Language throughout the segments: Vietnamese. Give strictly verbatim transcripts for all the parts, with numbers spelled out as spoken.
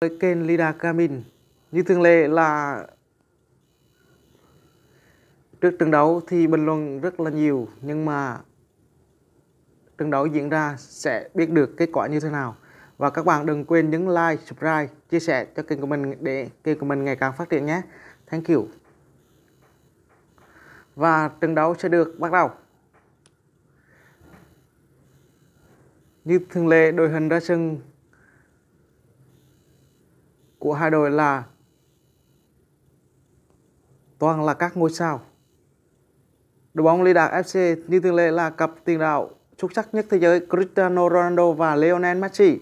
kênh twCJkB. Như thường lệ là trước trận đấu thì bình luận rất là nhiều, nhưng mà trận đấu diễn ra sẽ biết được kết quả như thế nào. Và các bạn đừng quên nhấn like, subscribe, chia sẻ cho kênh của mình để kênh của mình ngày càng phát triển nhé. Thank you. Và trận đấu sẽ được bắt đầu. Như thường lệ, đội hình ra sân của hai đội là toàn là các ngôi sao. Đội bóng Li Đạc ép xê như thường lệ là cặp tiền đạo xuất sắc nhất thế giới Cristiano Ronaldo và Lionel Messi.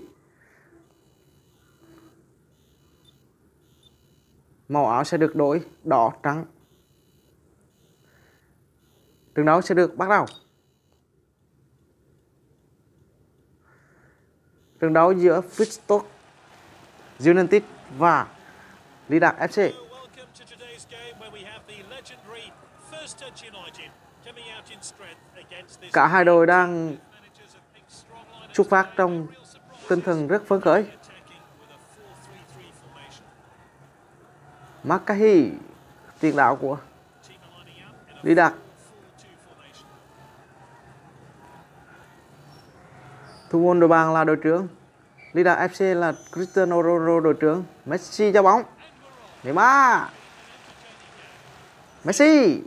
Màu áo sẽ được đổi đỏ trắng. Trận đấu sẽ được bắt đầu. Trận đấu giữa twCJkB United và Li Đạc ép xê. Cả hai đội đang xuất phát trong tinh thần rất phấn khởi. Makahi, tiền đạo của Li Đạc. Thủ môn đội bàn là đội trưởng. Li Đạc ép xê là Cristiano Ronaldo đội trưởng. Messi cho bóng. Neymar. Messi.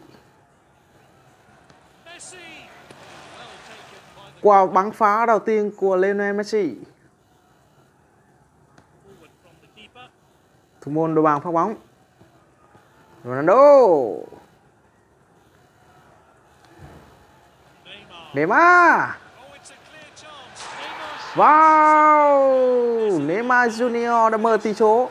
Quả bắn phá đầu tiên của Lionel Messi. Thủ môn đội bàn phát bóng. Ronaldo. Neymar. Wow, Neymar Junior đã mở tỷ số.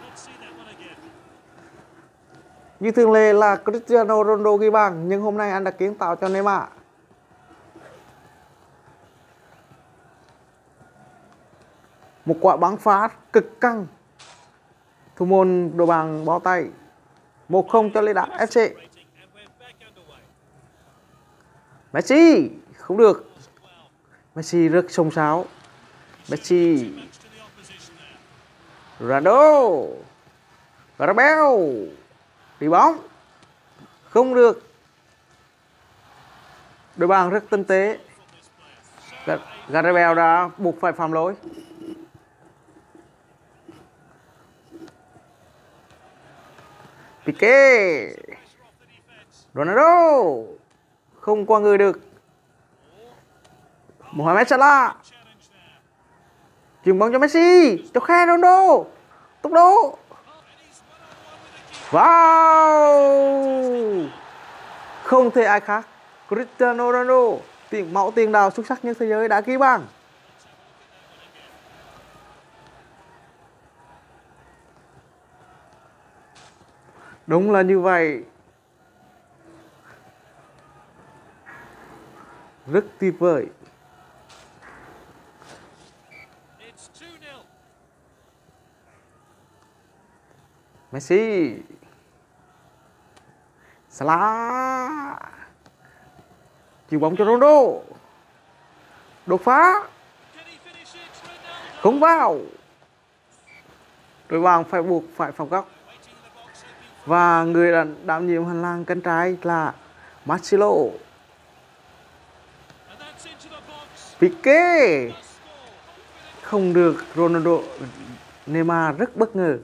Như thường lệ là Cristiano Ronaldo ghi bàn, nhưng hôm nay anh đã kiến tạo cho Neymar. Một quả bắn phá cực căng. Thủ môn đội bàn bó tay. một không cho Li Đạc ép xê. Messi không được. Messi rất xông xáo. Messi. Ronaldo. Garabel. Đi bóng. Không được. Đội bàn rất tinh tế. Garabel đã buộc phải phạm lỗi. Piqué. Ronaldo. Không qua người được. Mohamed Salah. Chuyền bóng cho Messi. Cho khe Ronaldo. Tốc độ. Wow. Không thể ai khác. Cristiano Ronaldo, tiền mẫu tiền đạo xuất sắc nhất thế giới đã ghi bàn. Đúng là như vậy. Rất tuyệt vời. Messi. Salah. Chuyền bóng cho Ronaldo. Đột phá. Không vào. Đội bàn phải buộc phải phòng góc. Và người đã đảm nhiệm hành lang cánh trái là Marcelo. Piqué. Không được. Ronaldo. Neymar rất bất ngờ.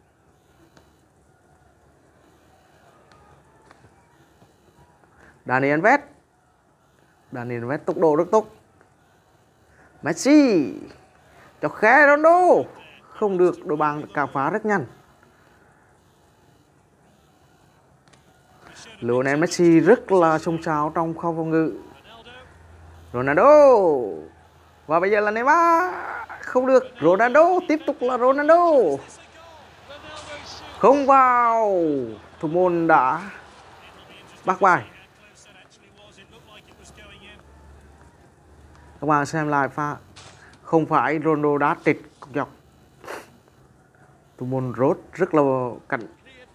Dani Alves. Dani Alves tốc độ rất tốt. Messi. Cho khe Ronaldo. Không được. Đội bàn cản phá rất nhanh. Lionel Messi rất là xông xáo trong khâu phòng ngự. Ronaldo. Và bây giờ là Neymar. Không được. Ronaldo. Tiếp tục là Ronaldo. Không vào. Thủ môn đã bắt bài. Các bạn xem lại pha. Không phải Ronaldo đá trịch cục dọc. Thủ môn rốt rất là cẩn.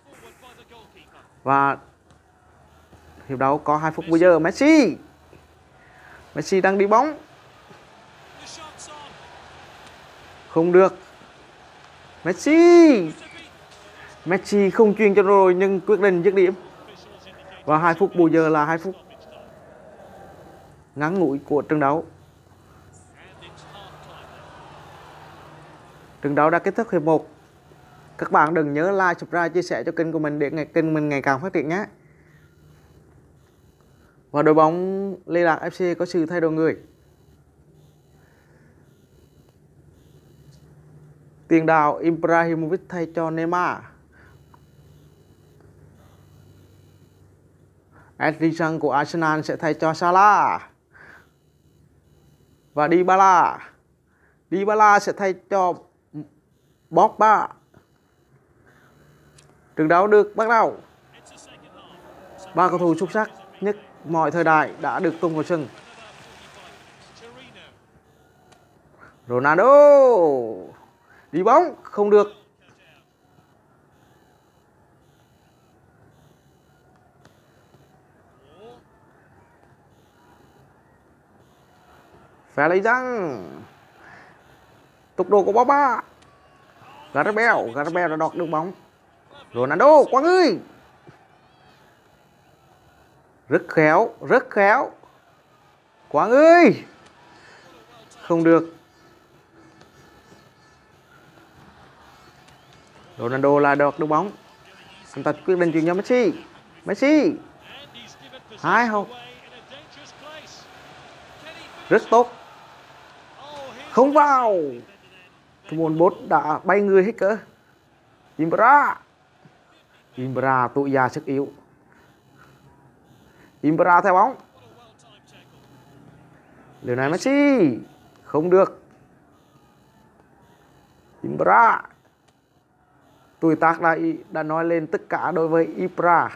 Và hiệp đấu có hai phút bây giờ. Messi. Messi đang đi bóng. Không được. Messi. Messi không chuyên cho rồi nhưng quyết định dứt điểm. Và hai phút bù giờ là hai phút ngắn ngủi của trận đấu. Trận đấu đã kết thúc hiệp một. Các bạn đừng nhớ like, subscribe, chia sẻ cho kênh của mình để ngày kênh mình ngày càng phát triển nhé. Và đội bóng Lê Lạc ép xê có sự thay đổi người. Tiền đạo Ibrahimovic thay cho Neymar. Edison của Arsenal sẽ thay cho Salah. Và Dybala. Dybala sẽ thay cho Pogba. Trận đấu được bắt đầu. Ba cầu thủ xuất sắc nhất mọi thời đại đã được tung vào sân. Ronaldo đi bóng không được. Phải lấy răng. Tốc độ của Pogba. Garabel, Garabel đã đọt được bóng. Ronaldo, Quang ơi. Rất khéo, rất khéo. Quang ơi. Không được. Ronaldo là đọt được bóng. Anh ta quyết định chuyển cho Messi. Messi. Hai hậu. Rất tốt. Không vào. Thủ môn bốt đã bay người hết cỡ. Ibra. Ibra tụi già sức yếu. Ibra theo bóng. Điều này Messi. Không được. Ibra. Tuổi tác đã, đã nói lên tất cả đối với Ibra.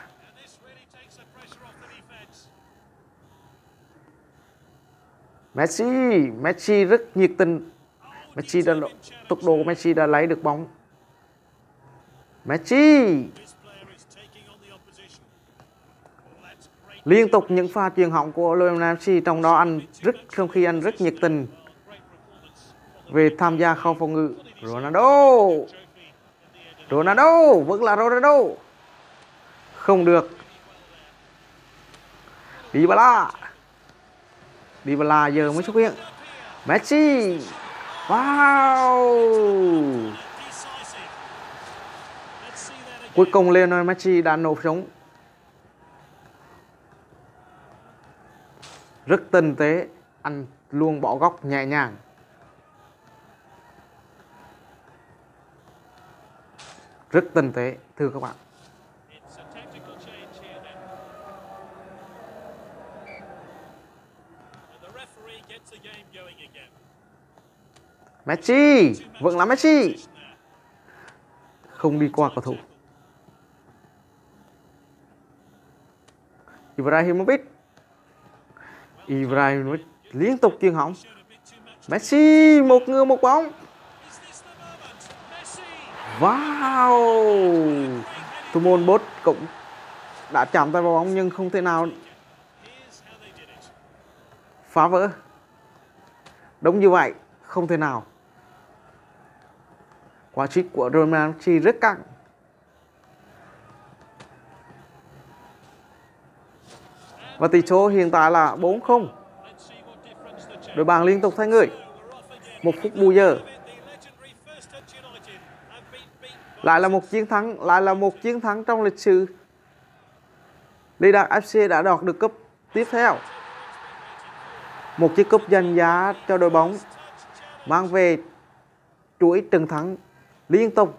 Messi. Messi rất nhiệt tình. Messi đã, tốc độ của Messi đã lấy được bóng. Messi. Liên tục những pha chuyền hỏng của Messi, trong đó anh rất không khi anh rất nhiệt tình về tham gia khâu phòng ngự. Ronaldo. Ronaldo, vẫn là Ronaldo. Không được. Dybala. Dybala giờ mới xuất hiện. Messi. Wow. Cuối cùng Lionel Messi đã nổ súng. Rất tinh tế, anh luôn bỏ góc nhẹ nhàng. Rất tinh tế, thưa các bạn. Messi, vẫn là Messi. Không đi qua cầu thủ. Ibrahimovic. Ibrahimovic liên tục chuyền hỏng. Messi, một người một bóng. Wow. Thủ môn bốt cũng đã chạm tay vào bóng nhưng không thể nào phá vỡ. Đúng như vậy, không thể nào. Quả trích của Ronaldo Messi rất căng. Và tỷ số hiện tại là bốn không. Đội bóng liên tục thay người. Một phút bù giờ. Lại là một chiến thắng, lại là một chiến thắng trong lịch sử. Lê Lạc ép xê đã đoạt được cúp tiếp theo. Một chiếc cúp danh giá cho đội bóng, mang về chuỗi trận thắng liên tục.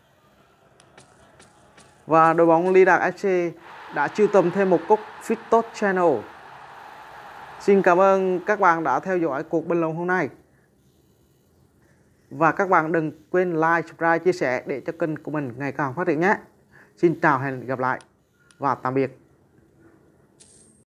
Và đội bóng Lê Lạc ép xê đã sưu tầm thêm một cúp Fit Channel. Xin cảm ơn các bạn đã theo dõi cuộc bình luận hôm nay. Và các bạn đừng quên like, subscribe, chia sẻ để cho kênh của mình ngày càng phát triển nhé. Xin chào, hẹn gặp lại và tạm biệt.